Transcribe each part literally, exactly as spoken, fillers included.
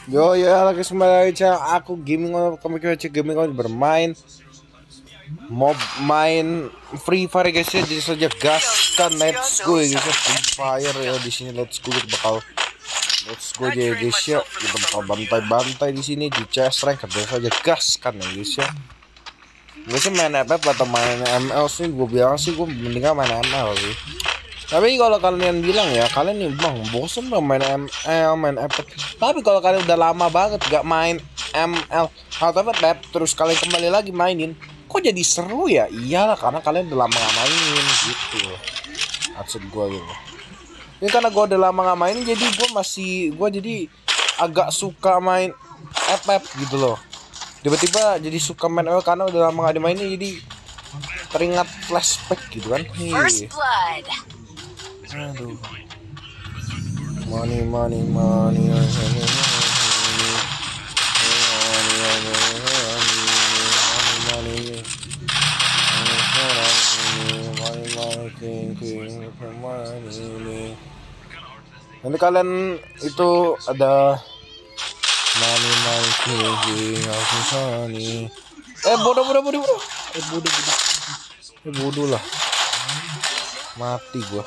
Yo ya lagi kembali aja aku gaming on kami kira gaming on bermain mob main Free Fire guys ya, jadi saja gas kan let's go ya guys ya. Free Fire ya di sini, let's go kita bakal let's go aja ya guys ya, kita bakal bantai-bantai di sini di chest rank kerja saja gas kan ya guys ya. Gue sih main F F atau main M L sih, gue bilang sih gue mendingan main M L sih. Tapi kalau kalian bilang ya, kalian nih bang bosen dong main M L, main F F. Tapi kalau kalian udah lama banget gak main M L atau F F, terus kalian kembali lagi mainin, kok jadi seru ya? Iyalah, karena kalian udah lama gak mainin gitu. Maksud gue gitu. Ini karena gue udah lama gak mainin, jadi gue masih, gue jadi agak suka main F F gitu loh. Tiba-tiba jadi suka main M L karena udah lama gak dimainin, jadi teringat flashback gitu kan. First blood. Aduh. Money, money, money, money, nanti kalian itu ada money, money, king, aku money. Eh bodoh, bodoh, bodoh, bodoh. Eh bodoh, bodoh. Eh bodoh lah. Mati gua.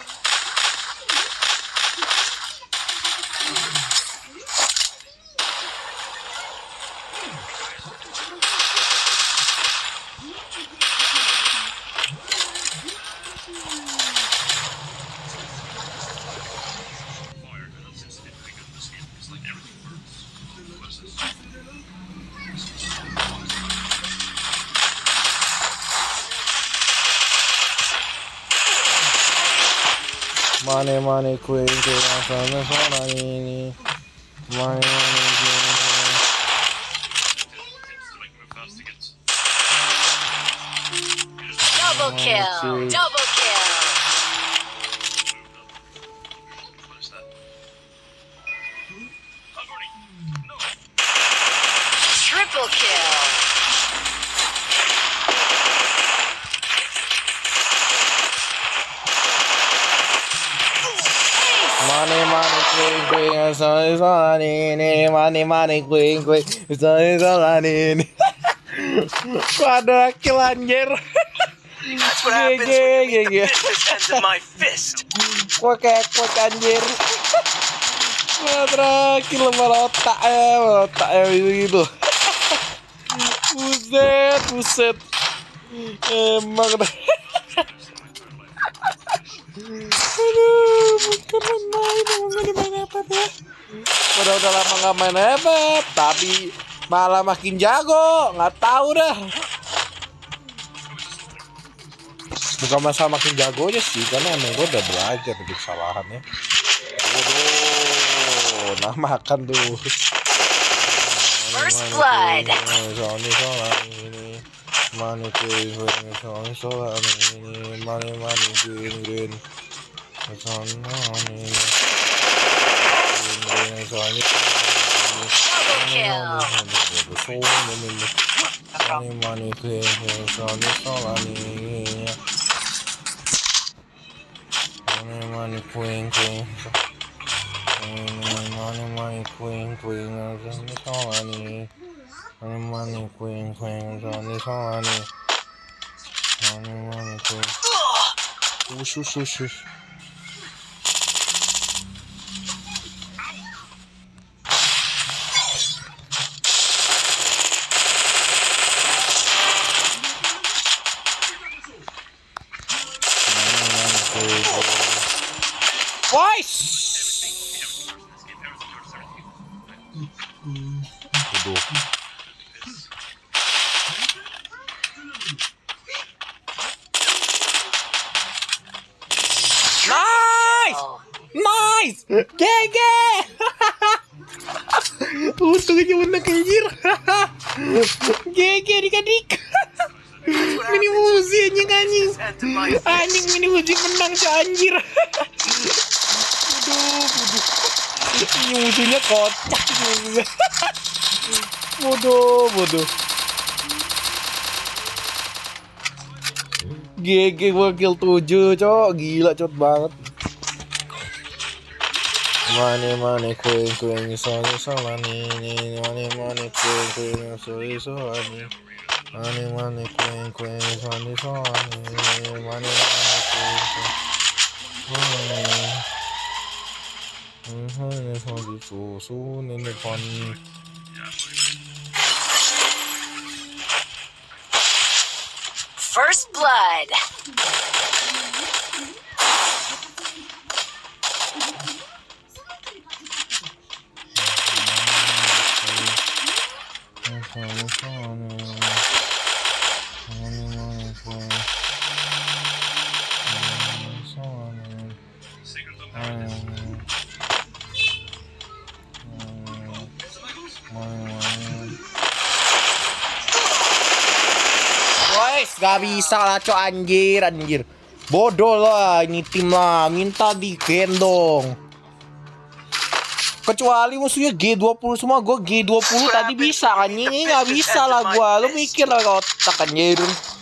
Money, money, queen, queen, sana sana ini. Money, money, queen, queen. Double kill, double kill. Triple kill. Money, money, queen, queen, sana sana ini. Money, money, queen, queen, sana sana ini. Kok ada kill anjir? That's what happens when you meet the business ends of my fist. Kok kekok anjir? Wah, terakhir malah otaknya, malah otaknya gitu. Buset, buset. Emang dah. Aduh, bukan main-main, emang gak dimain F F ya. Udah udah lama gak main F F, tapi malah makin jago, nggak tahu dah. Bukan masalah makin jagonya sih, karena emang gue udah belajar dari kesalahannya. Waduh, nah makan tuh. First blood. Soalnya soalnya ini, money green green, soalnya soalnya ini, money money green green, soalnya ini, green green, soalnya money money green green, soalnya soalnya ini. Money, money, queen, queen. Money, money, queen, queen. This all I need. Money, money, queen, queen. This all I need. Money, money, queen. Ush, ush, ush, ush. Voice. Aduh. Nice, nice, G G. Untung aja menang anjir. G G adik-adik. Mini Uzi anjing anjing. Anjing Mini Uzi menang si anjir. Aduh, aduh. Ini musuhnya kocak juga. Bodoh, bodoh. G G gua kill tujuh, cok. Gila, cot banget. Money money queen queen so so money money money queen queen so so money money money queen queen so so money money money queen so so money funny. First blood. Guys, gak bisa lah cok, anjir anjir. Bodoh lah ini tim lah, minta digendong. Kecuali musuhnya G dua puluh semua, gue G dua puluh tadi bisa anjing, ini gak bisa lah gue. Lu mikir lah otak anjir.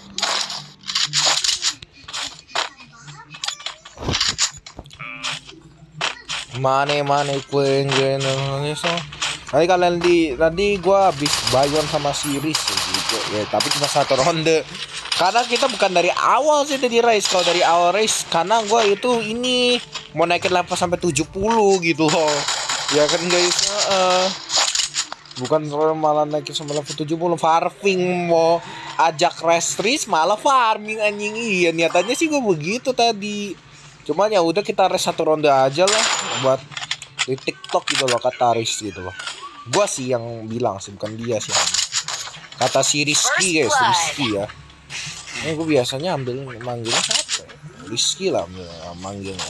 Mana mana queen queen so. Nanti kalian di nanti gue habis bayar sama series gitu ya, tapi cuma satu ronde. Karena kita bukan dari awal sih tadi race. Kalau dari awal race, karena gue itu ini mau naikin level sampai tujuh puluh gitu loh. Ya kan guys, uh, bukan malah naikin sampai level tujuh puluh farming, mau ajak race race malah farming anjing. Iya niatannya sih gue begitu tadi. Cuman ya udah kita race satu ronde aja lah buat di TikTok gitu loh, kata Riz gitu loh. Gua sih yang bilang sih, bukan dia sih. Kata si Rizky guys, Rizky ya. Ini gue biasanya ambil manggilnya siapa? Rizky lah manggilnya.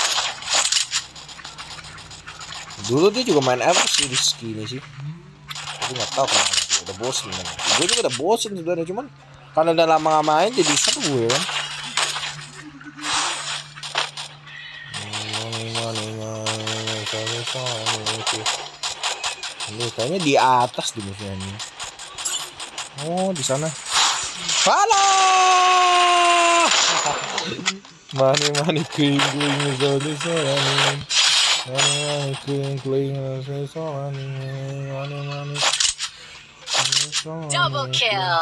Dulu dia juga main apa sih Rizky ini sih. Tapi nggak tahu kenapa. Udah bosen kan. Gue juga udah bosen sebenarnya, cuman karena udah lama nggak main jadi seru ya kan. Ini kayaknya di atas di musuhnya ini. Oh, di sana. Halo. Mani mani kling kling zoli zoli. Mani mani kling kling zoli zoli. Mani mani. Double kill.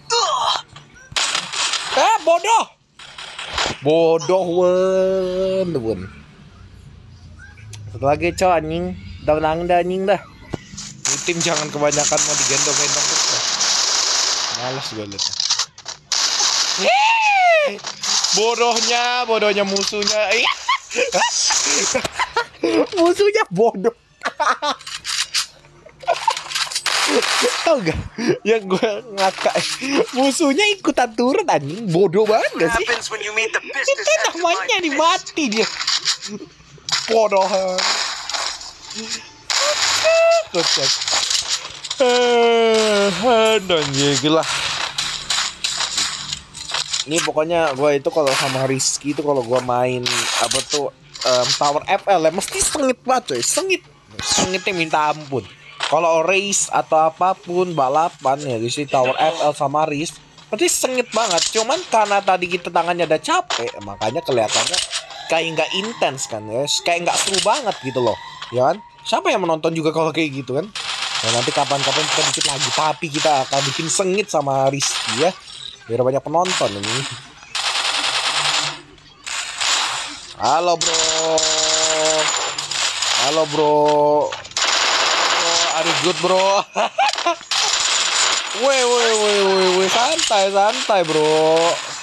Eh, bodoh. Bodoh wen, wen. Satu lagi cow anjing. Dah menang dah anjing dah. Ini tim jangan kebanyakan mau digendong-gendong terus dah. Males gue liatnya. Bodohnya, bodohnya musuhnya. Musuhnya bodoh. Tau gak? Yang gue ngakak, musuhnya ikutan turun anjing. Bodoh banget gak sih? Itu namanya dimati dia. Bodohan. Kocak. Eh, anjing gila. Ini pokoknya gue itu kalau sama Rizky itu kalau gue main apa tuh um, Tower F L ya mesti sengit banget coy, sengit. Sengitnya minta ampun. Kalau race atau apapun balapan ya di sini Tower F L sama Riz pasti sengit banget. Cuman karena tadi kita tangannya udah capek, makanya kelihatannya kayak nggak intens kan ya, kayak nggak seru banget gitu loh, ya kan? Siapa yang menonton juga kalau kayak gitu kan? Nah, nanti kapan-kapan kita bikin lagi, tapi kita akan bikin sengit sama Rizky ya, biar banyak penonton ini. Halo bro, halo bro, are you good bro? Woi woi woi woi woi santai santai bro.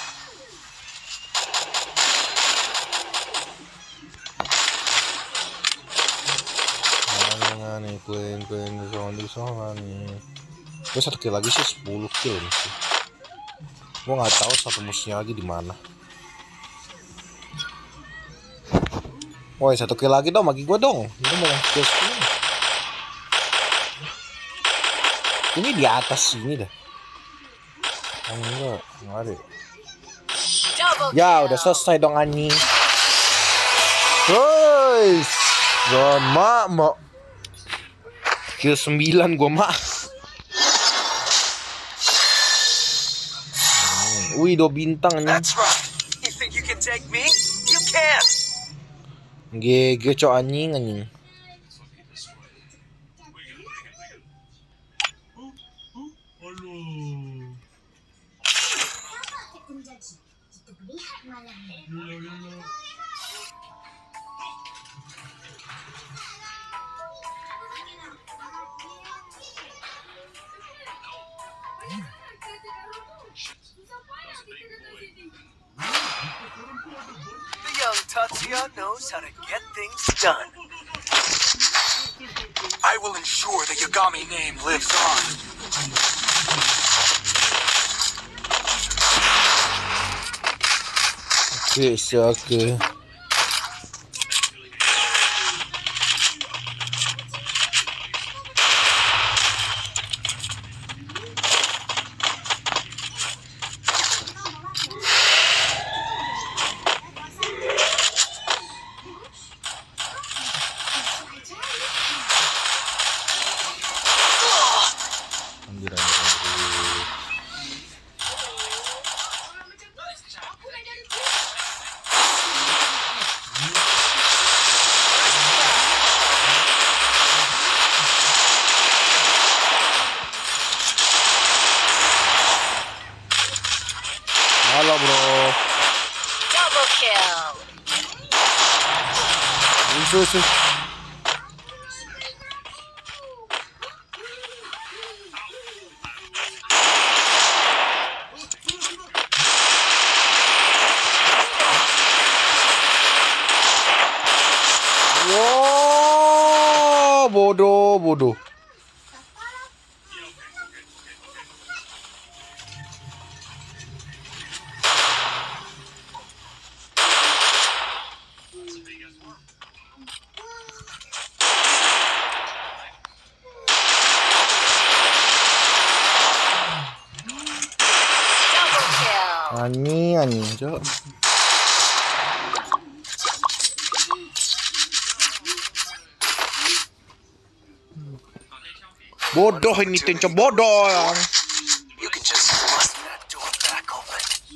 Nih queen queen zombie soalnya nih. Gue satu kill lagi sih, sepuluh kill nih sih. Gue nggak tahu satu musuhnya lagi di mana. Woi satu kill lagi dong, bagi gue dong. Ini mau kill sepuluh. Ini di atas sini dah. Oh, enggak, enggak ada. Ya udah selesai dong anjing. Guys, gua mak mak. Kill sembilan gua mak. Wih, dua bintang nih. G G cok anjing anjing. The young Tatsuya knows how to get things done. I will ensure the Yagami name lives on. Oke, oke. Anjir, anjir, anjir. Halo bro. Double kill. Itu sih. Wow, bodoh, bodoh. Double kill. Ani, ani, cok. Bodoh ini tim cok, bodoh. You can just bust that door back open.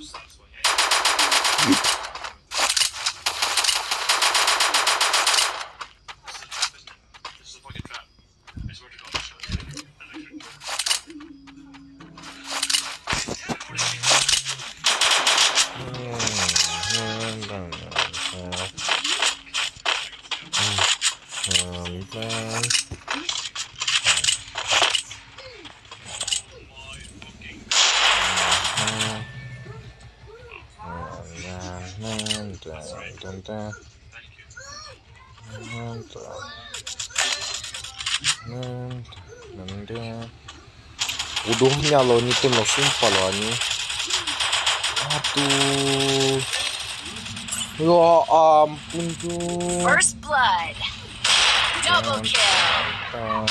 Bodohnya loh ini tim lo, sumpah lo ini. Aduh. Ya ampun tuh. First blood. Double kill.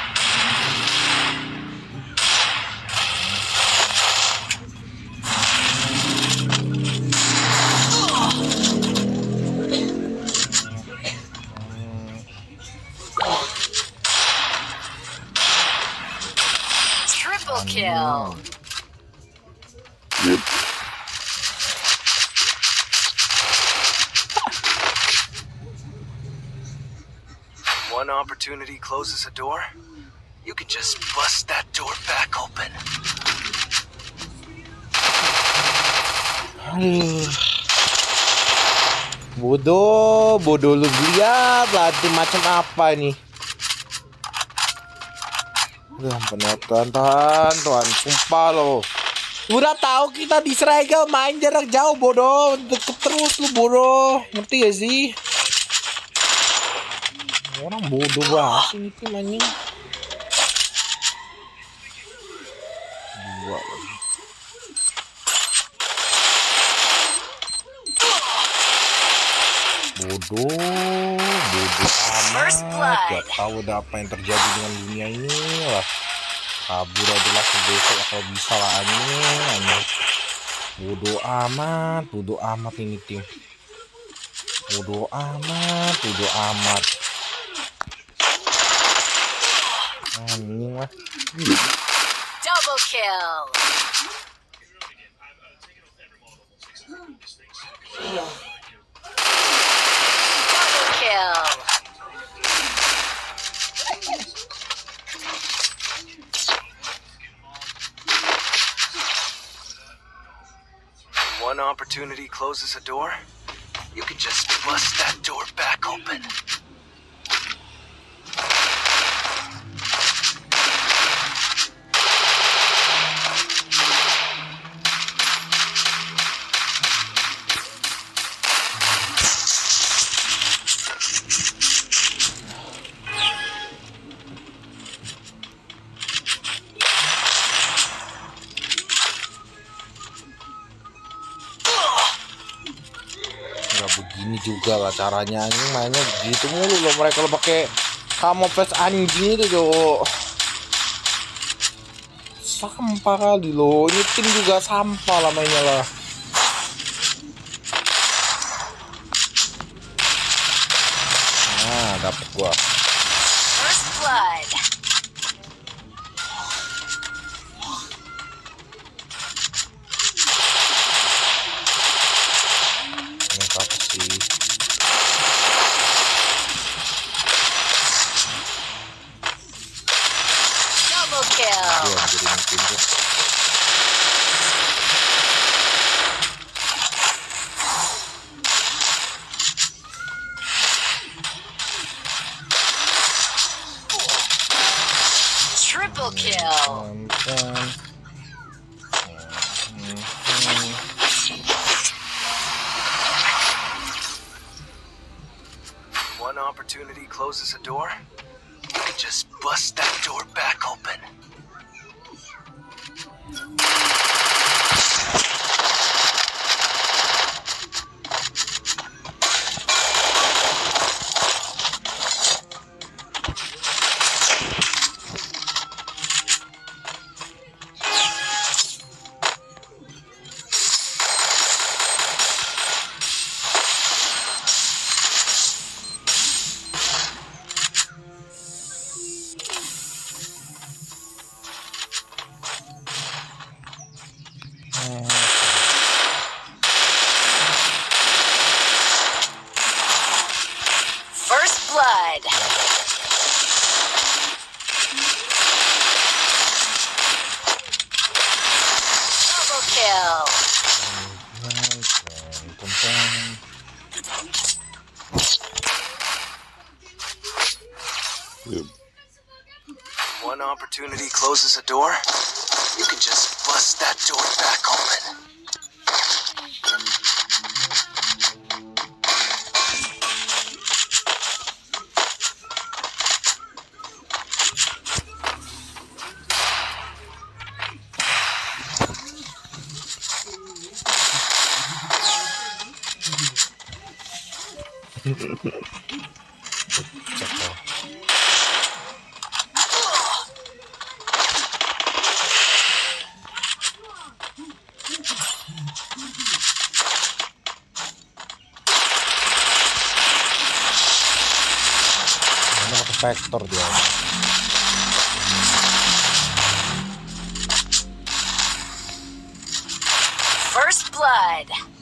Triple kill. One opportunity closes a door, you can just bust that door back open. Aduh. Bodoh, bodoh lu, lihat lah tim macam apa ini. Udah penonton, tahan, tuan, sumpah lo. Udah tahu kita di Serigel main jarak jauh, bodoh, deket terus lu, bodoh, ngerti gak sih? Orang bodoh banget ini tim anjing. Dua lagi. Bodoh, bodoh amat. Gak tahu udah apa yang terjadi dengan dunia ini lah. Kabur aja lah besok kalau bisa lah anjing, anjing. Bodoh amat, bodoh amat ini tim. Bodoh amat, bodoh amat. Anjing lah. Double kill. Double kill. One opportunity closes a door, you can just bust that door back open. Begini juga lah caranya, ini mainnya begitu mulu loh mereka lo pakai camouflage anjing itu jo. Sampah kali loh, ini tim juga sampah lah mainnya lah. Nah dapet gua. First blood. Triple kill. One opportunity closes a door, you can just bust that door back open. First blood. Double kill. One opportunity closes a door, you can just bust that door back open. Vector dia. First blood.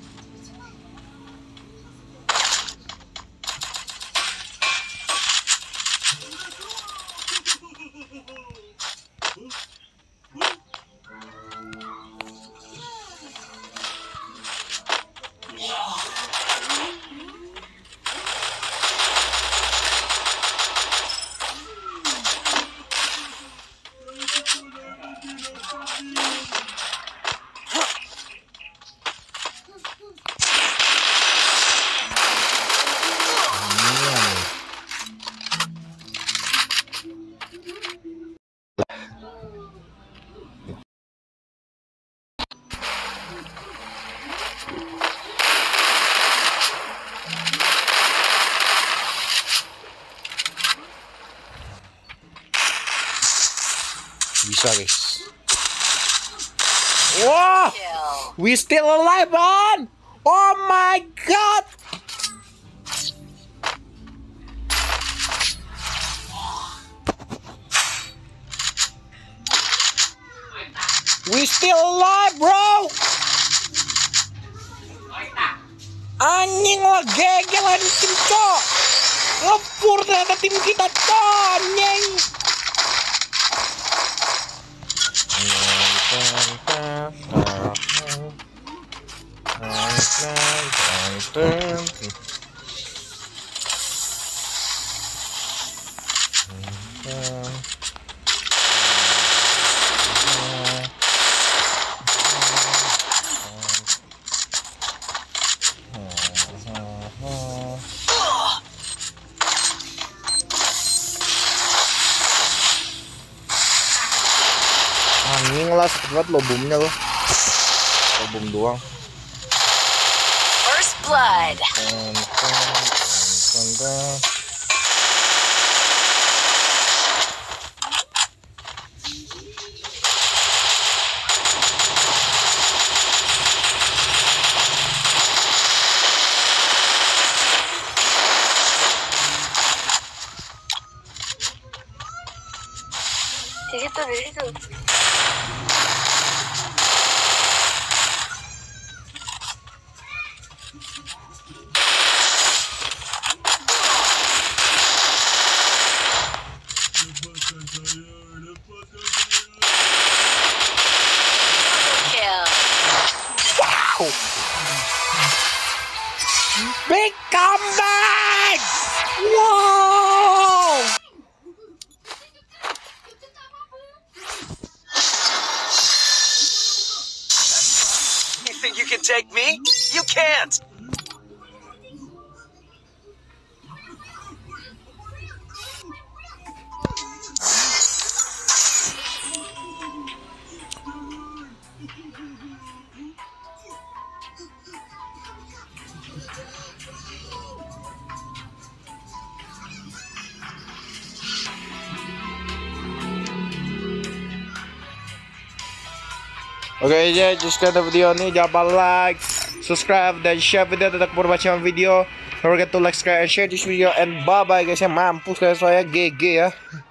Bisa guys. Wah, we still alive man. Oh my god. We still alive bro. Anjing lah, gegelan tim cok. Ngepur ternyata tim kita cok, anjing. Anjing lah, sakit banget lo boomnya lo. Lo boom doang. First blood. Di situ, di situ. Wow! Big comeback! Wow! You think you can take me? You can't! Oke aja, just kata video ini jangan lupa like, subscribe dan share video untuk berbacaan video. Don't forget to like, subscribe, and share this video and bye bye guys ya. Mampus kalian, saya G G ya.